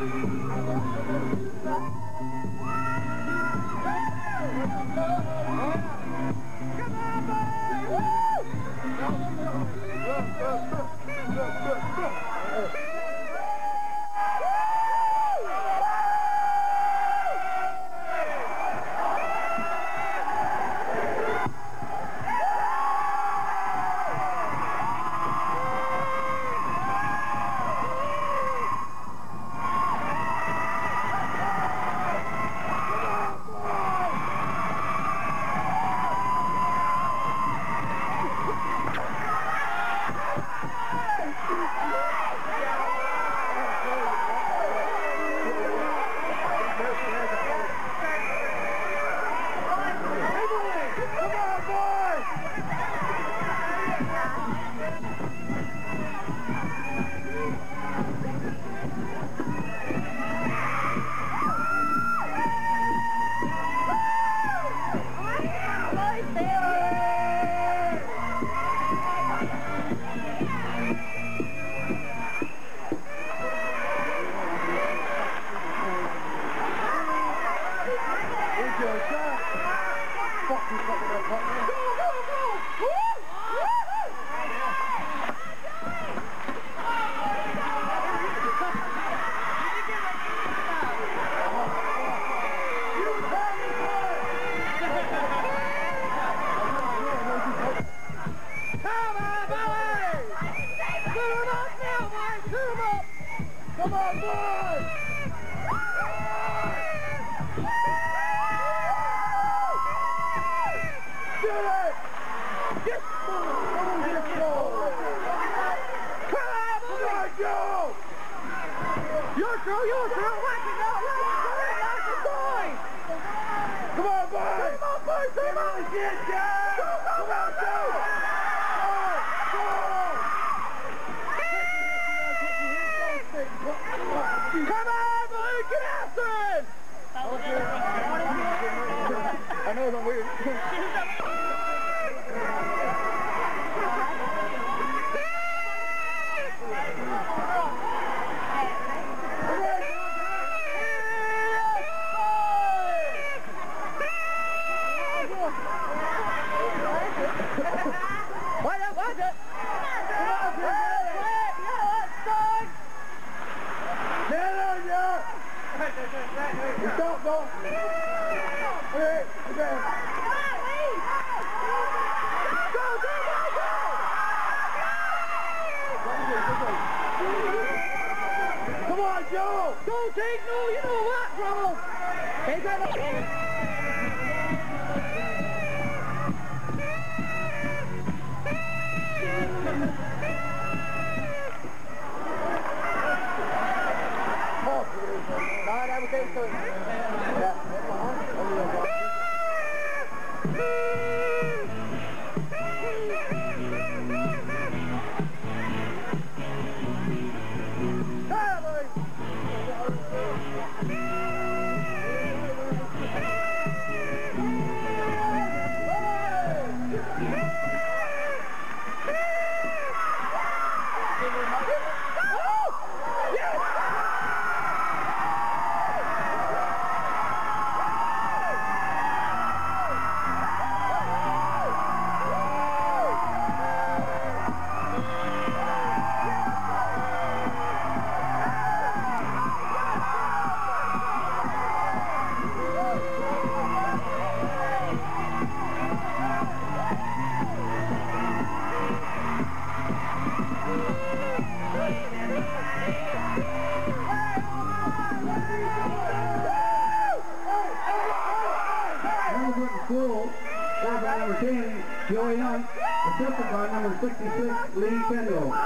Joey Hunt, assisted by number 66, Lee Kendall.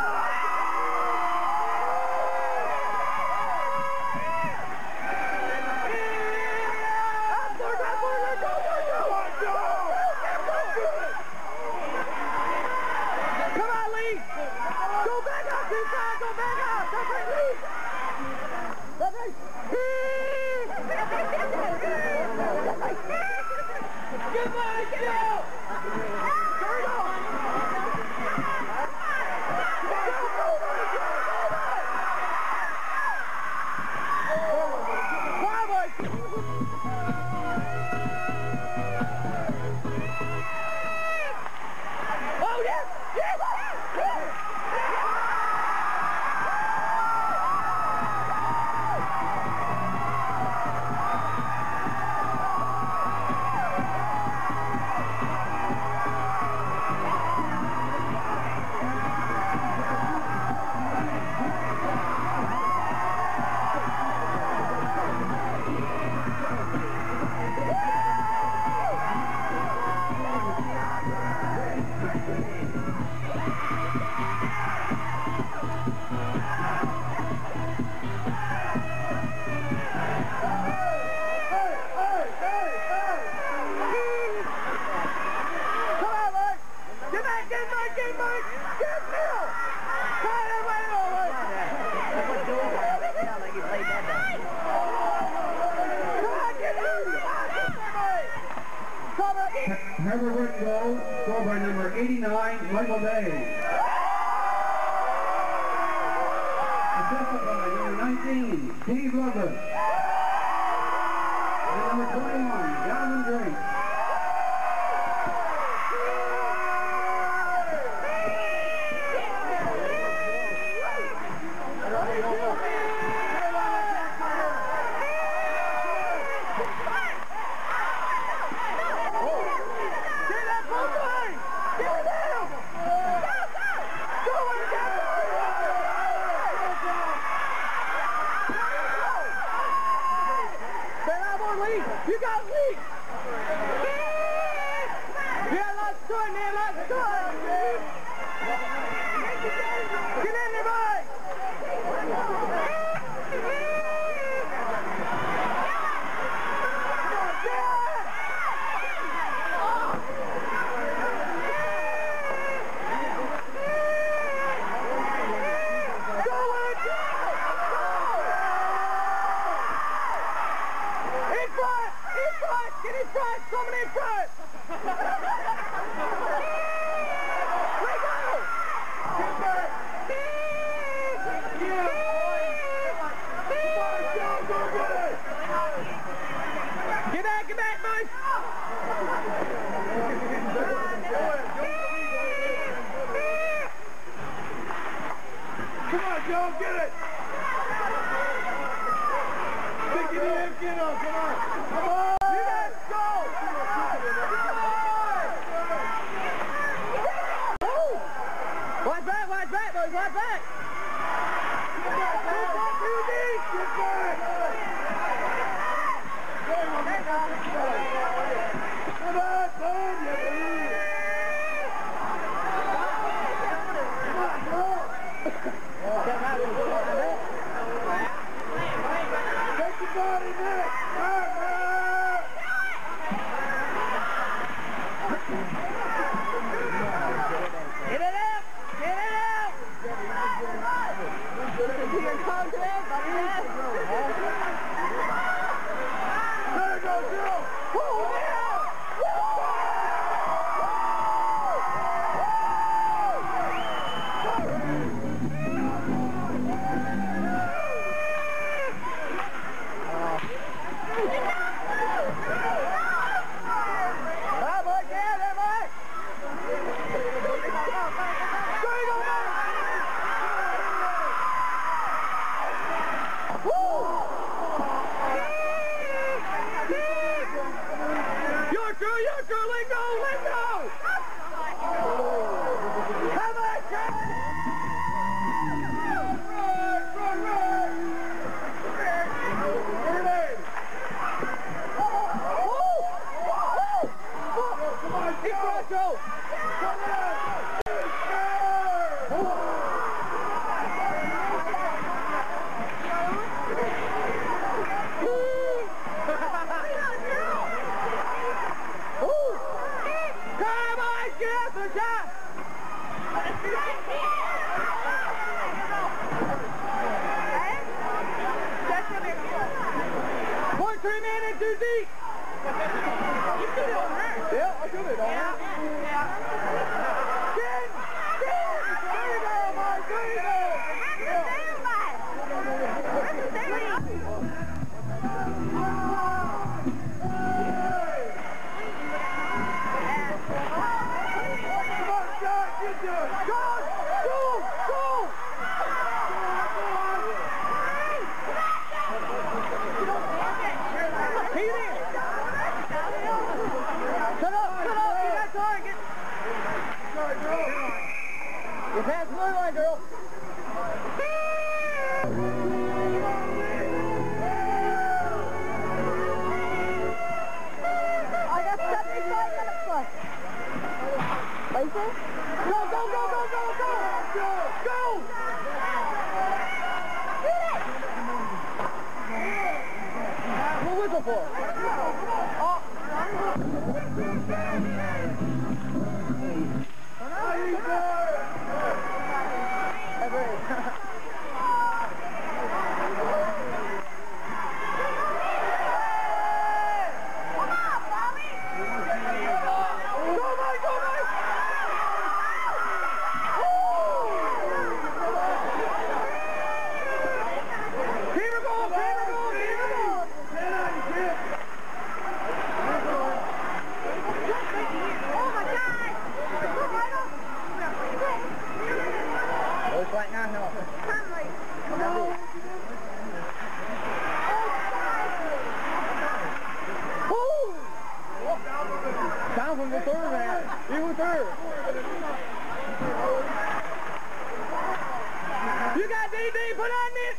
Harvard goal, scored by number 89, Michael Day. Assisted by number 19, Steve Logan. And number 21, Gavin Drake. You got lead! Yeah, let's do it, man, let's do it! Get in there, boy! Get in front! Someone in front! Let go! Get back! Yeah, boy! Come on, Joe, go get it! Get back, boys! Come on, Joe, get it! Stick it in, get up, come on! Come on! Watch back, boys, watch back! Get back! Come on, Tom, you lead! Come on, Tom! Take the body next! Get it out! Get it out! You can come to it, buddy. There you go, Joe! Woo! Go! put on it!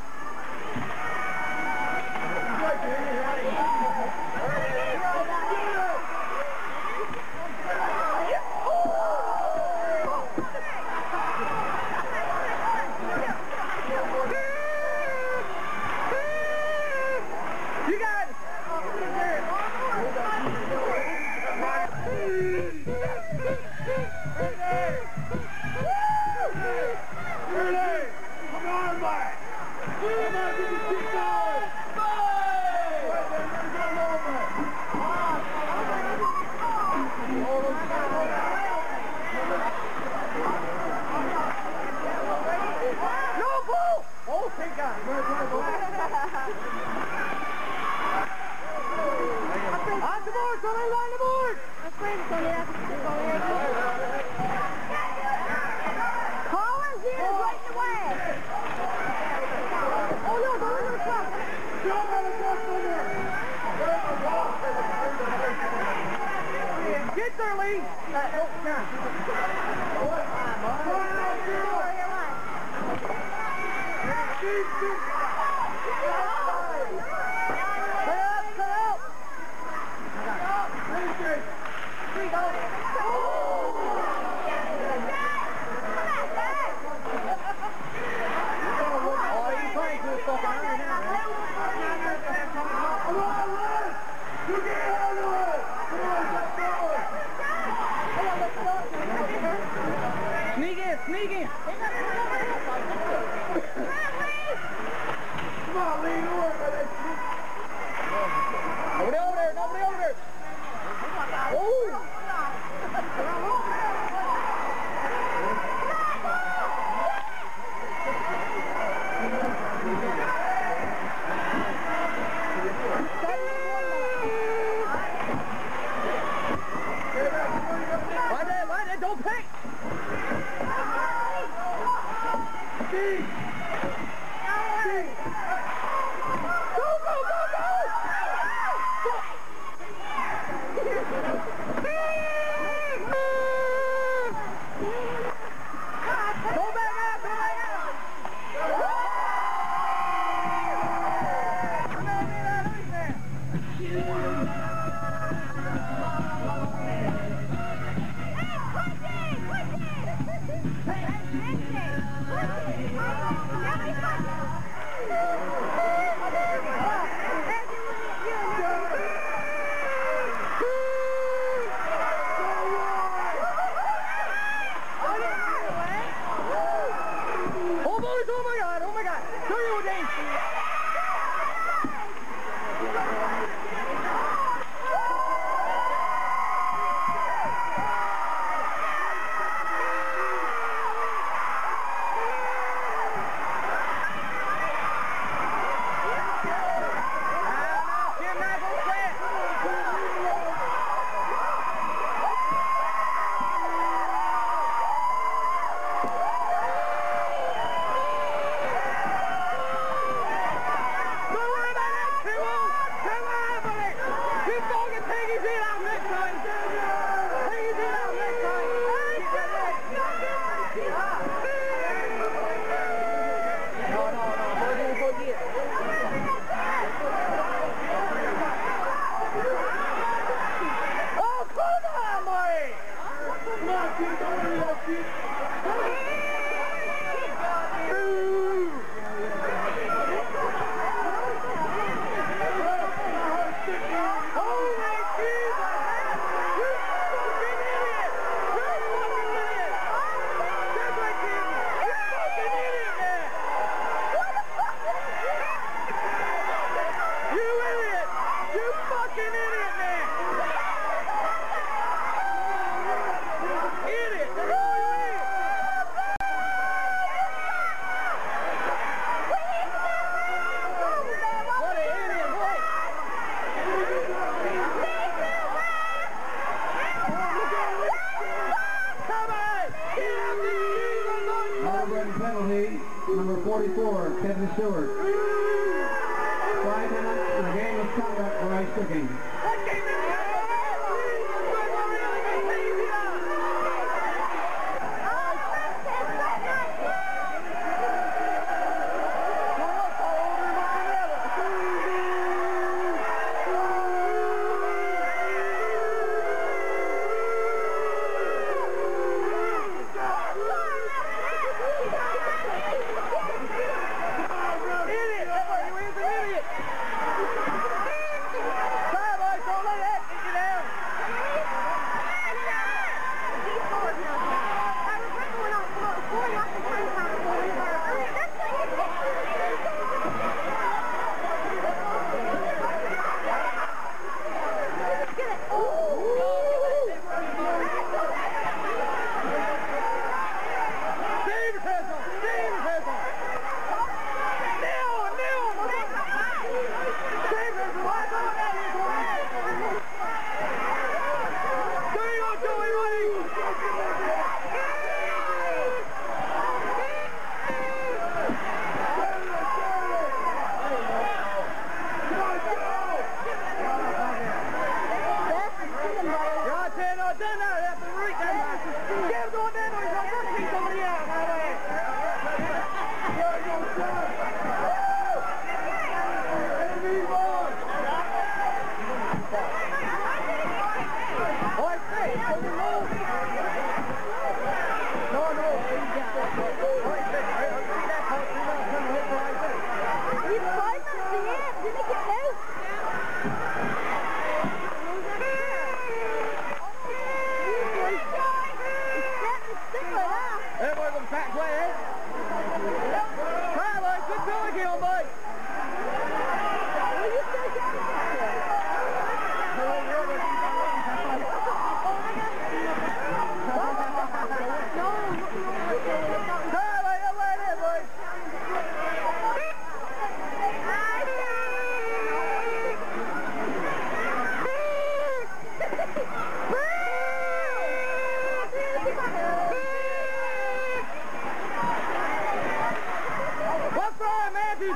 You got it! Come on, Mike! Come on, get the shit going! No ball! Oh, thank God. On the board, Tony, on the board! Collins is right in the way. Oh, no, don't let him come. Get there, Lee! Sneak in! Come on, lean over, baby. Nobody over there! Nobody over there! Oh! Why that? Don't pick! Steve! Oh my God! Do you, Dave? Number 44, Kevin Stewart. 5 minutes and a game of conduct for ice cooking. monkey on, boy. Will you still get it? What's wrong, Matthew?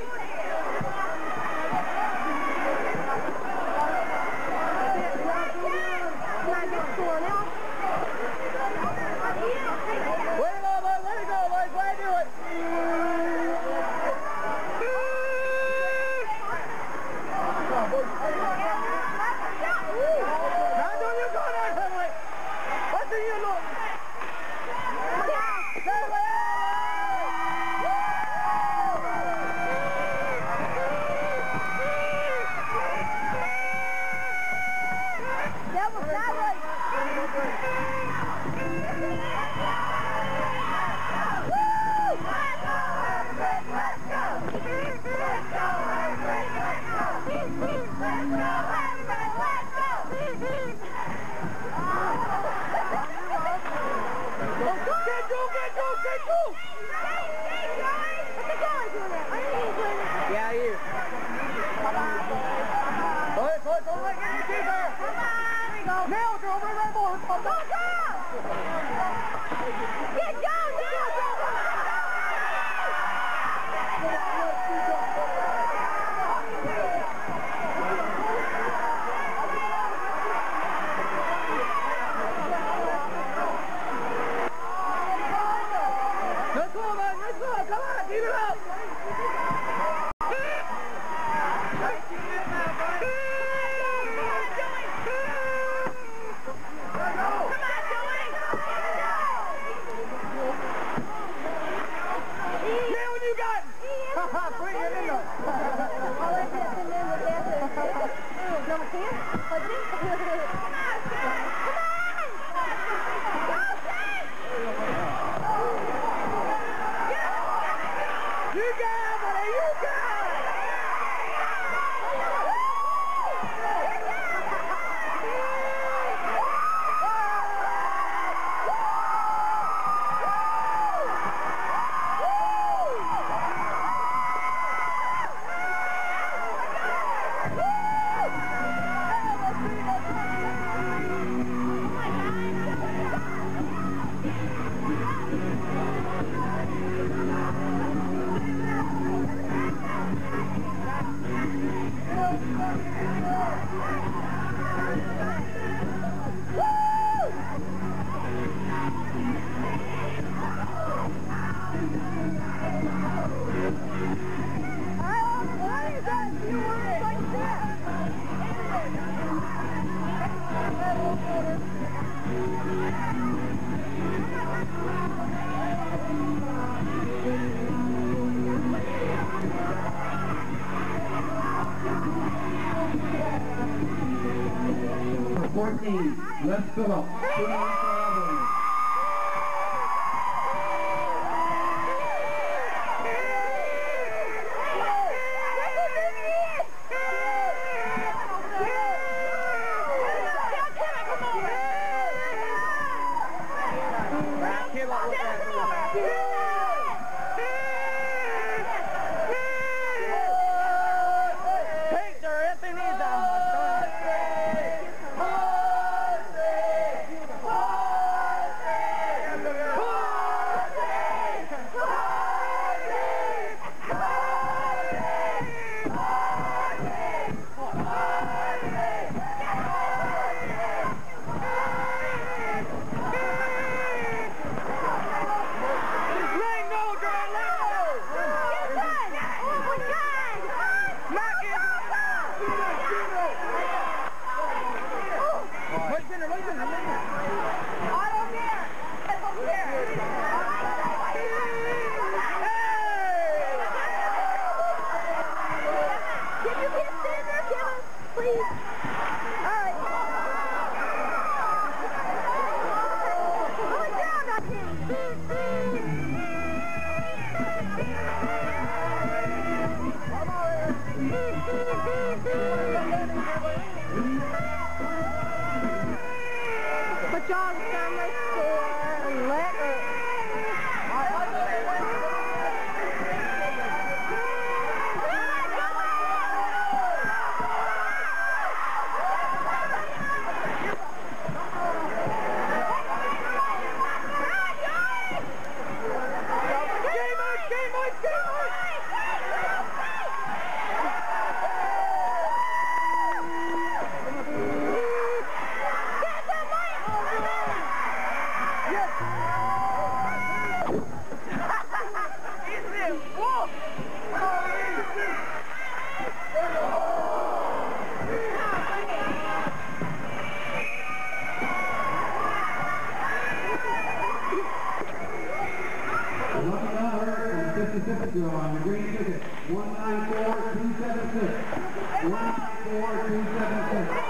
Yeah, you. Don't let get your teeth there. Now, they're over that board. Go, go! Get down! Let's go, man. Let's go. Come on, keep it up. Bring it in there. Number 10? You got it, buddy. You got it. For 14, Les Phillips. Take their empty knees down. But y'all family score and let her. Lucky number from Mississippi on the green ticket, 194276. 194276.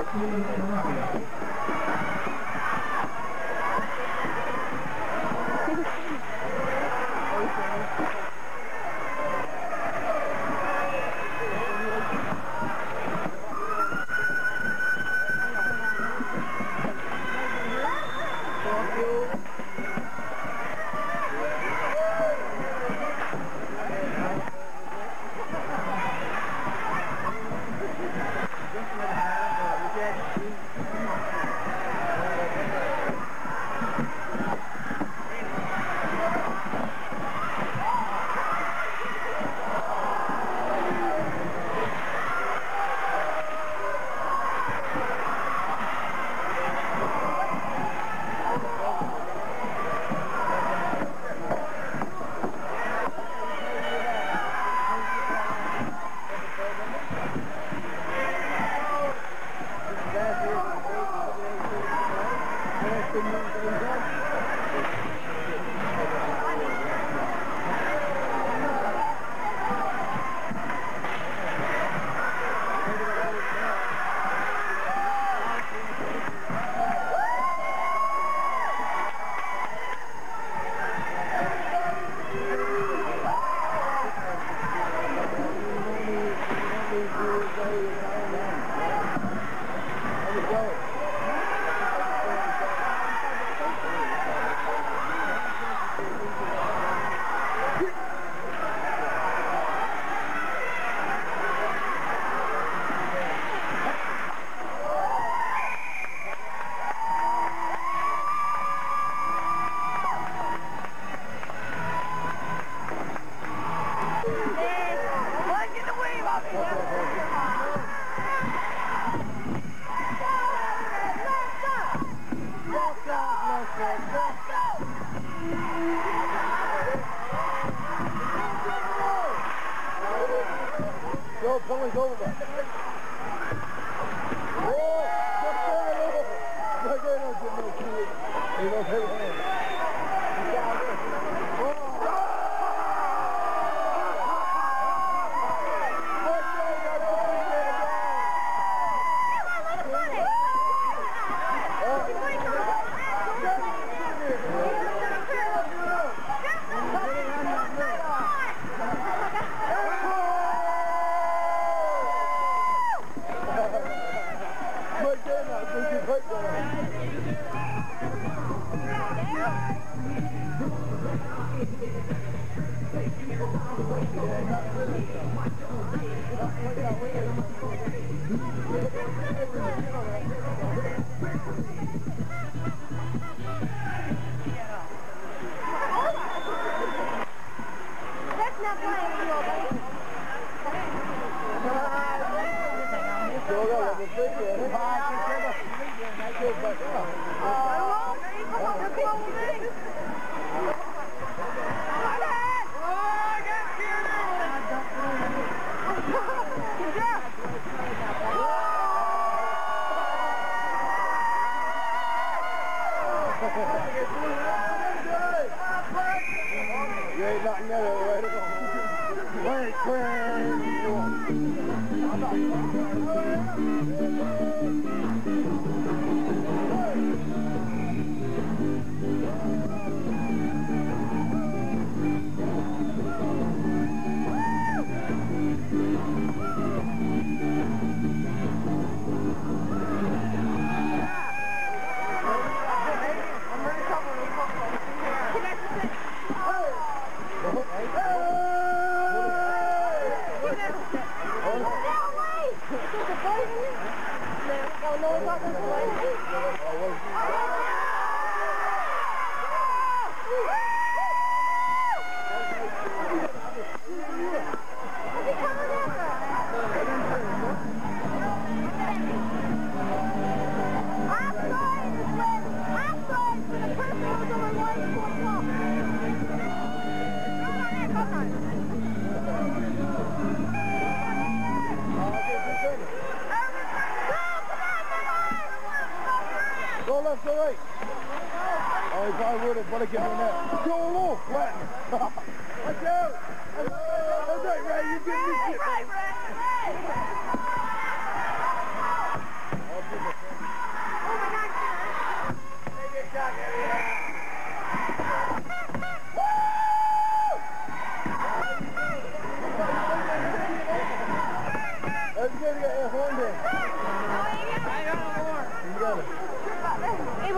14 to Rocky.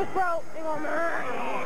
was broke. It won't matter.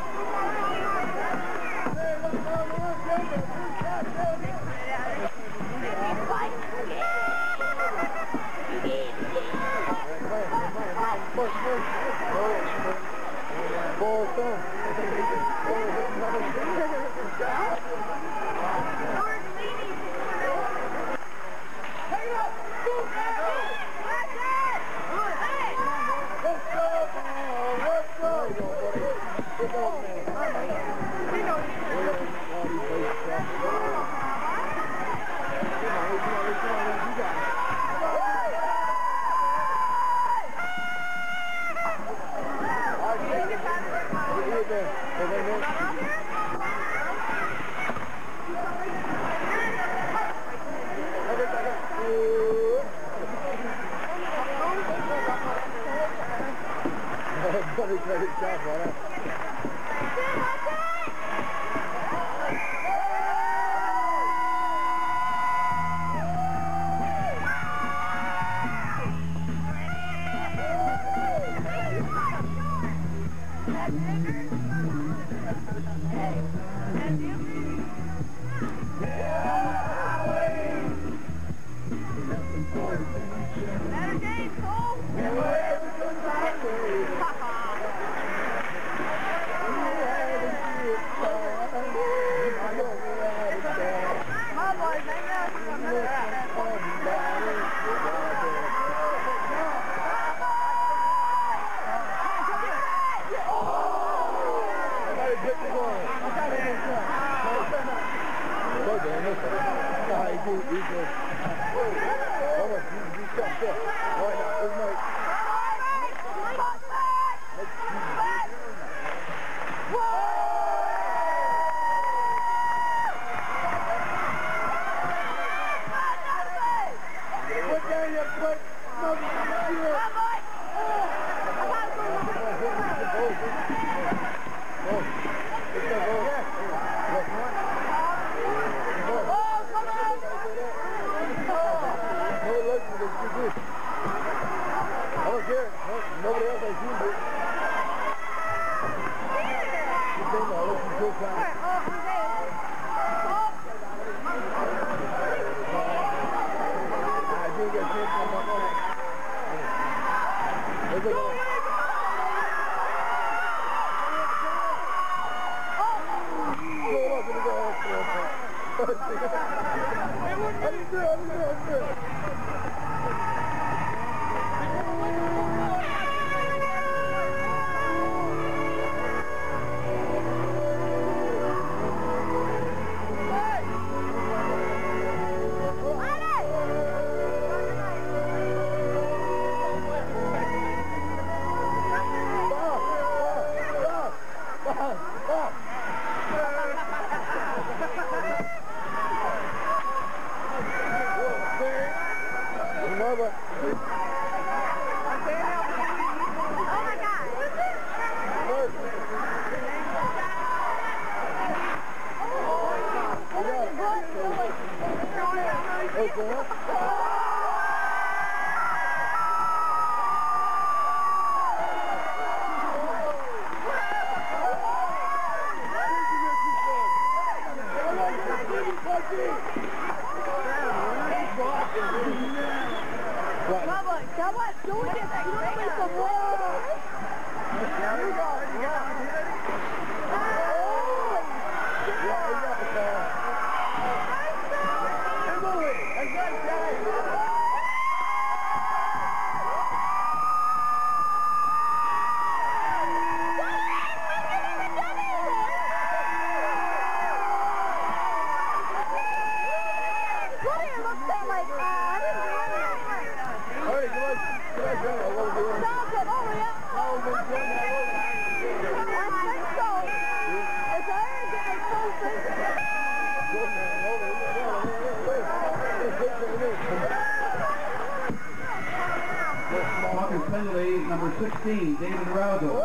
Penalty number 16, David Roudo.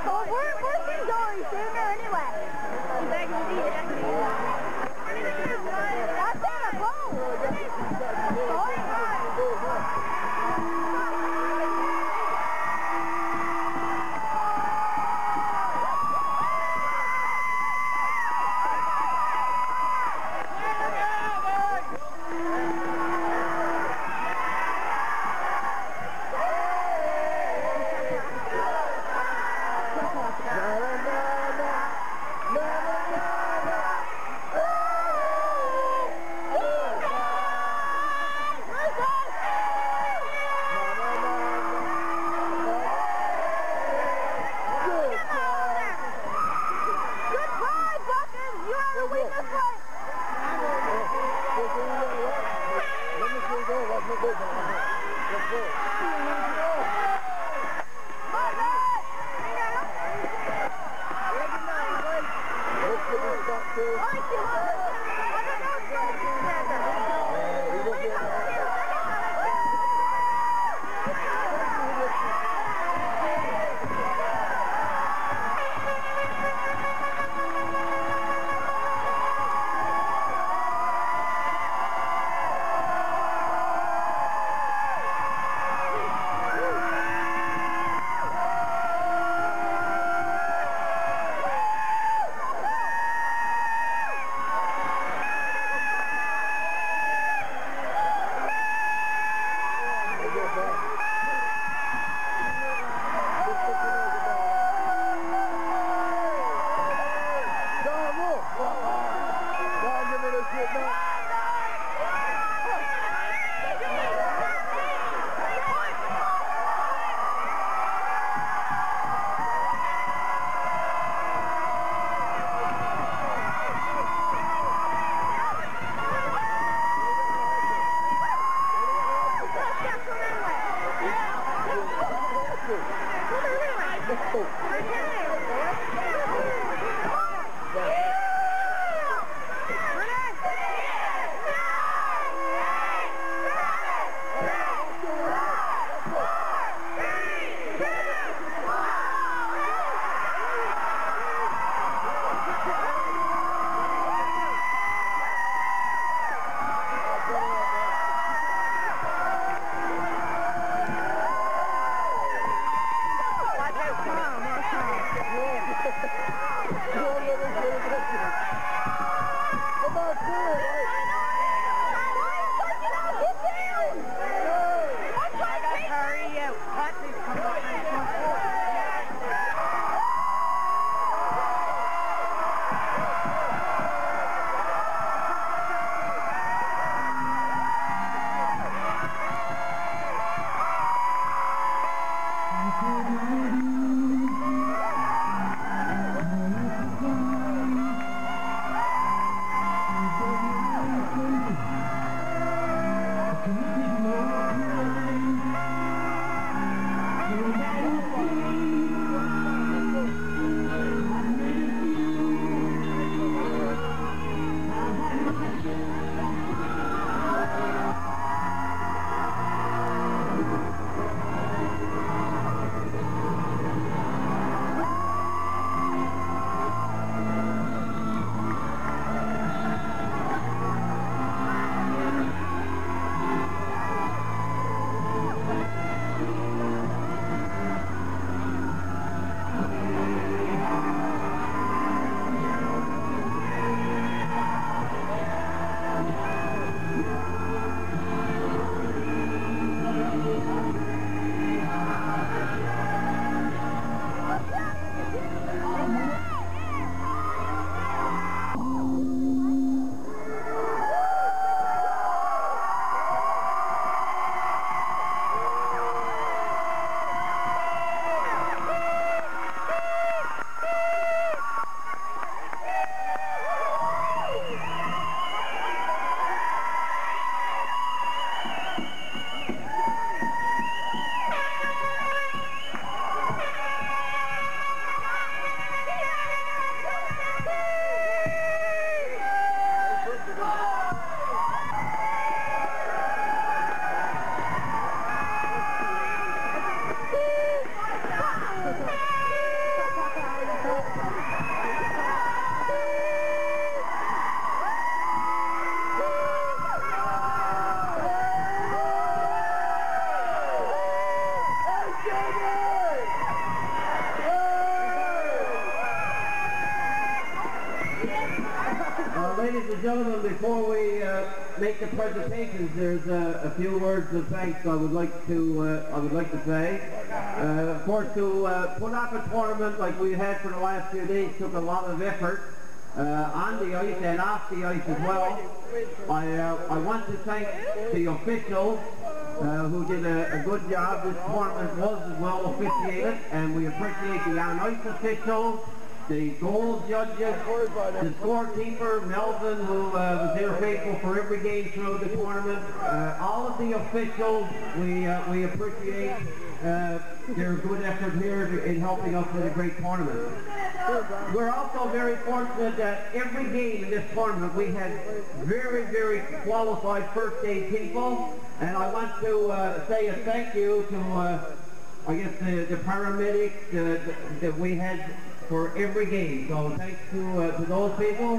Well, we're seeing Dory sooner anyway. He's back in the lead. That's not a goal. Come on, Ladies and gentlemen, before we make the presentations, there's a few words of thanks I would like to say. Of course, to put up a tournament like we had for the last few days took a lot of effort on the ice and off the ice as well. I want to thank the officials who did a good job. This tournament was well officiated, and we appreciate the on-ice officials, the goal judges, the scorekeeper, Melvin, who was there faithful for every game through the tournament. All of the officials, we appreciate their good effort here in helping us with a great tournament. We're also very fortunate that every game in this tournament we had very, very qualified first aid people, and I want to say a thank you to, I guess, the paramedics that we had for every game. So thanks to those people.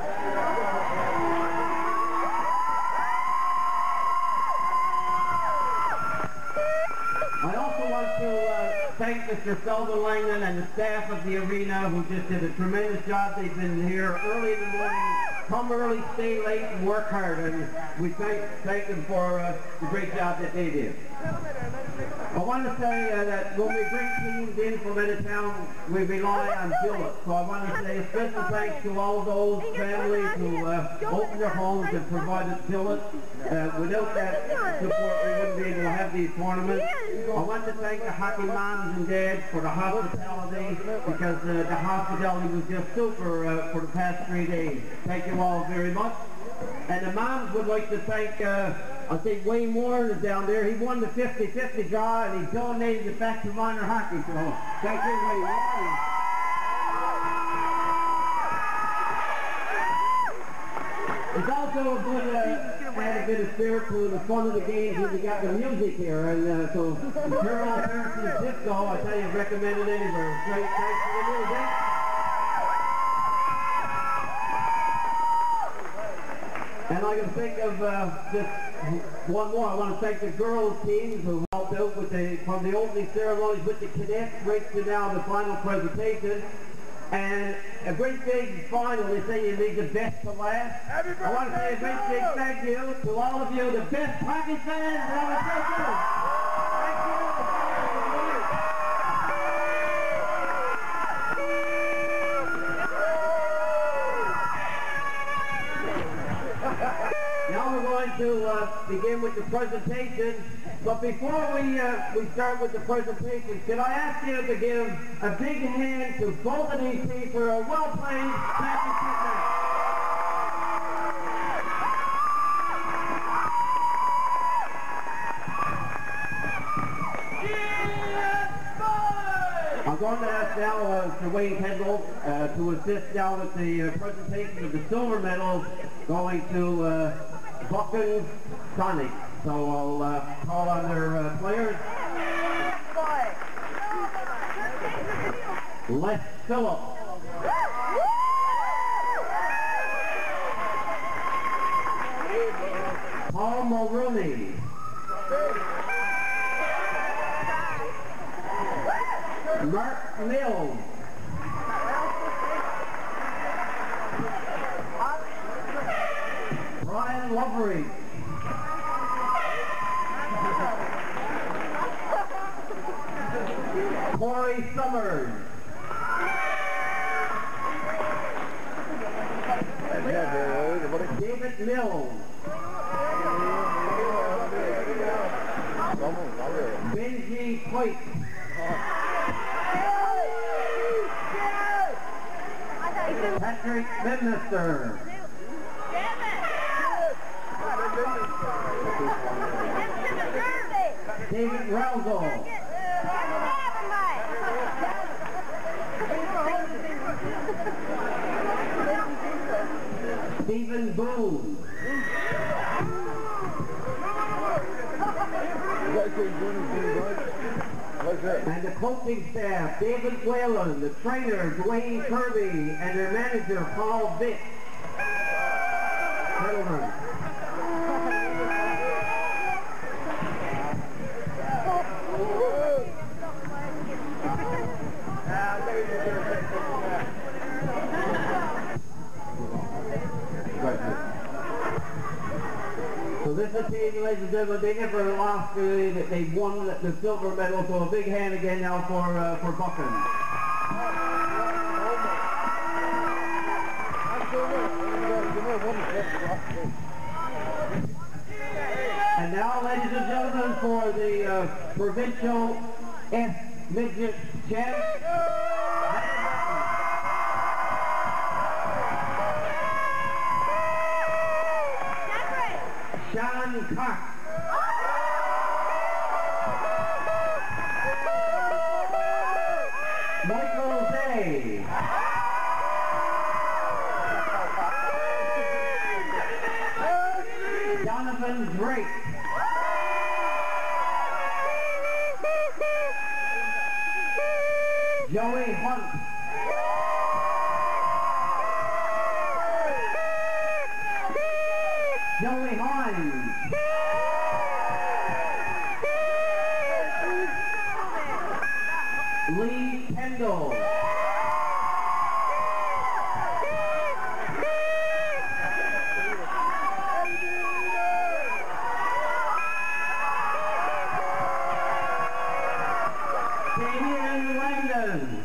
I also want to thank Mr. Selden Langland and the staff of the arena who just did a tremendous job. They've been here early in the morning, come early, stay late, and work hard. And we thank them for the great job that they did. I want to say that when we bring teams in from out of town, we rely on billets. So I want to say a special thanks to all those families who opened their homes and provided billets. Without that support, we wouldn't be able to have these tournaments. I want to thank the hockey moms and dads for the hospitality, because the hospitality was just super for the past 3 days. Thank you all very much. And the moms would like to thank, I think Wayne Moore is down there. He won the 50-50 draw, and he donated it back to minor hockey. So thank you, Wayne Moore. It's also a good add a bit of spirit to the fun of the games when we got the music here. And so the Carol Harrison's Disco, I tell you, recommend it anywhere. Great, thanks for the music. And I can think of just one more. I want to thank the girls teams who helped out with from the opening ceremonies with the cadets right to now the final presentation. And a great big final. They say you leave the best to last. I want to say a great big thank you to all of you, the best hockey fans. And I want to thank you. Thank you. Now we're going to begin with the presentation, but before we start with the presentation, can I ask you to give a big hand to both of these teams for a well-played championship match. I'm going to ask now Sir Wayne Kendall to assist now with the presentation of the silver medals going to Buchan Sonic. So I'll call on their players. Les Phillips. Paul Mulrooney. Mark Mills. Brian Lovery. Corey Summers. David Mills. Benji Pike. Patrick Bedminster. David Rousel. Stephen Boone. And the coaching staff, David Whalen, the trainer, Dwayne Kirby, and their manager, Paul Vick. Gentlemen. occasion, ladies and gentlemen, they never lost. They won the silver medal. So a big hand again now for Buchan. And now, ladies and gentlemen, for the provincial F midget champ. Sean Cox. Michael Day. Jonathan Drake. Joey Hunt. Joey Hines. Lee Kendall. Damian Langdon.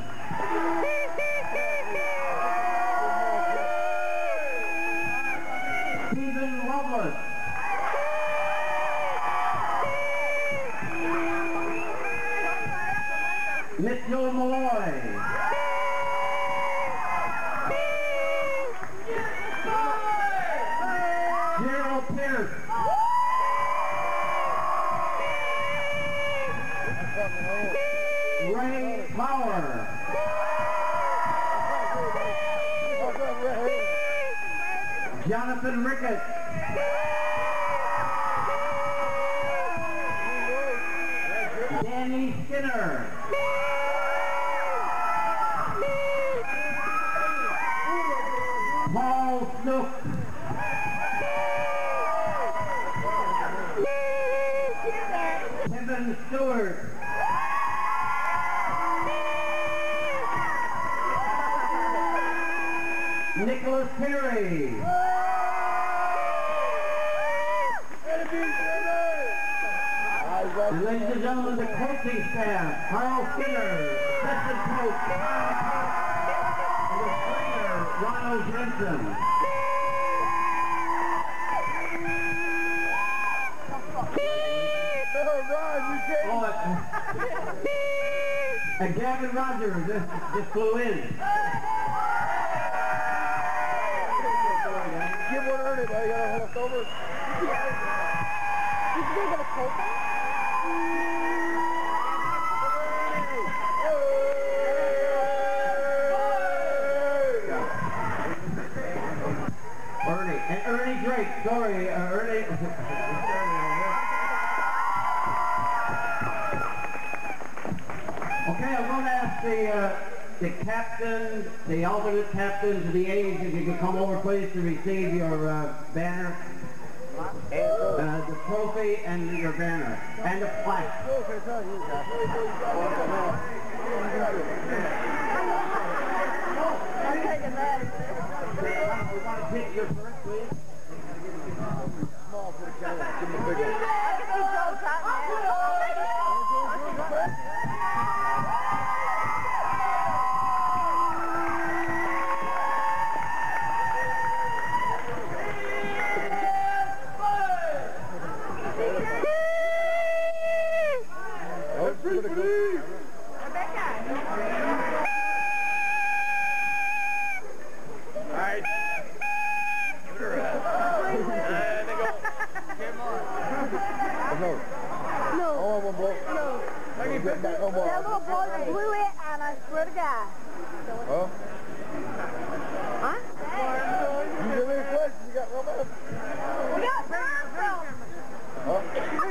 Stephen Loveless. Mitchell Malloy. Gerald Pierce. Ray Power. Jonathan Ricketts. Danny Skinner. Paul Snook. Kevin Stewart. Nicholas Perry. And ladies and gentlemen, the coaching staff, Carl Skinner, assistant coach, and the trainer, Ronald Jensen. And Gavin Rogers just flew in. Give one earned it, you got a leftover. You still got a coat? Ernie Drake, sorry, Ernie. Okay, I'm going to ask the captain, the alternate captains of the age, if you could come over please to receive your banner, the trophy and your banner, and the plaque. I'm taking that. We want a picture first, please. Small for the camera. Give me a big one. I can be so tight That little boy blew it, and I swear to God. Huh? Huh? You got any questions? You got rubber? We got bird from. Huh?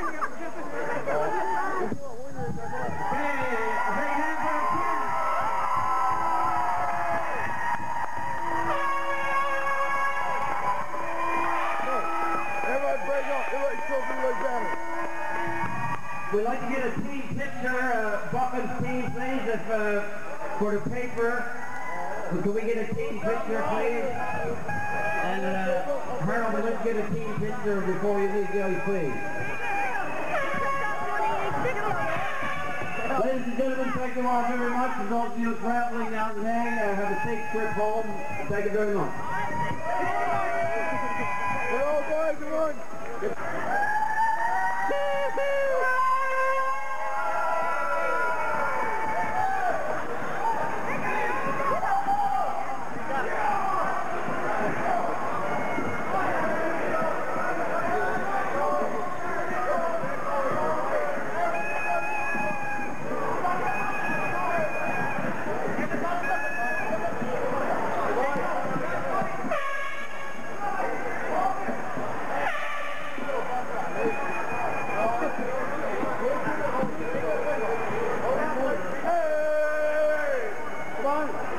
Everybody break up. Everybody trophy like that. We'd like to get a team picture, Buchan's team, please, if, for the paper. Can we get a team picture, please? And Harold, let's get a team picture before you leave the ice, please. Ladies and gentlemen, thank you all very much. For those of you traveling now today, have a safe trip home. Thank you very much. Hello, boys, everyone. Come on.